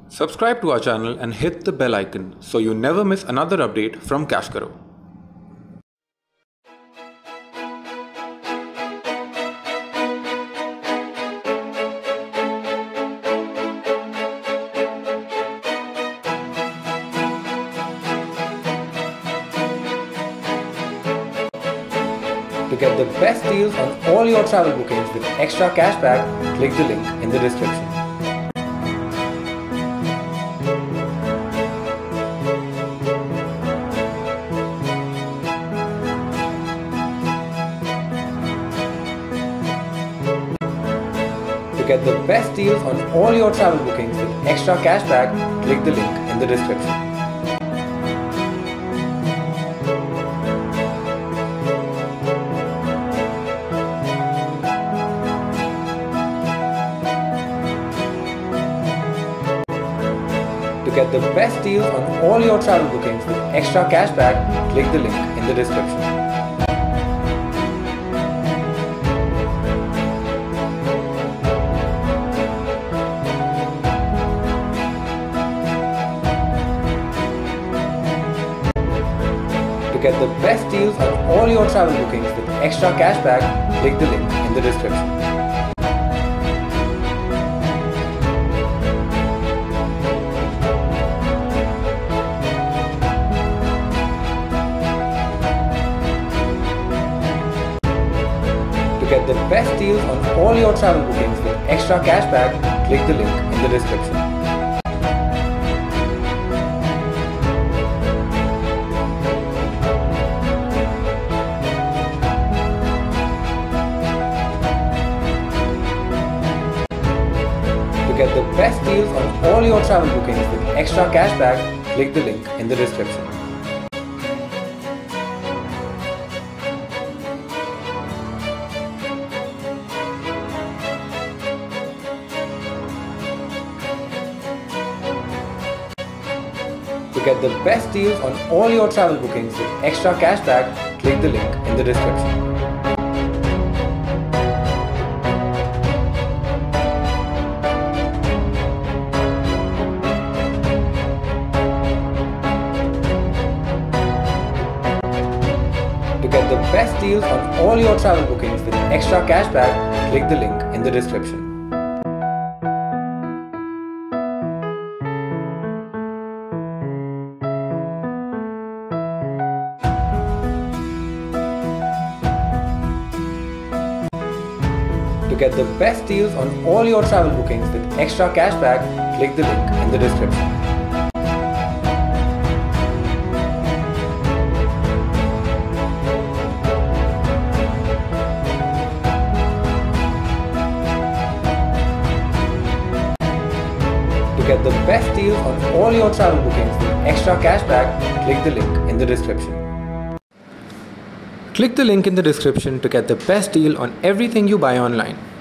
Subscribe to our channel and hit the bell icon so you never miss another update from Cash Karo. To get the best deals on all your travel bookings with extra cashback, click the link in the description. To get the best deals on all your travel bookings with extra cashback, click the link in the description. To get the best deals on all your travel bookings with extra cashback, click the link in the description. To get the best deals on all your travel bookings with extra cashback, click the link in the description. To get the best deals on all your travel bookings with extra cashback, click the link in the description. To get the best deals on all your travel bookings with extra cashback, click the link in the description. To get the best deals on all your travel bookings with extra cashback, click the link in the description. To get the best deals on all your travel bookings with extra cashback, click the link in the description. To get the best deals on all your travel bookings with extra cashback, click the link in the description. To get the best deals on all your travel bookings with extra cashback, click the link in the description. Click the link in the description to get the best deal on everything you buy online.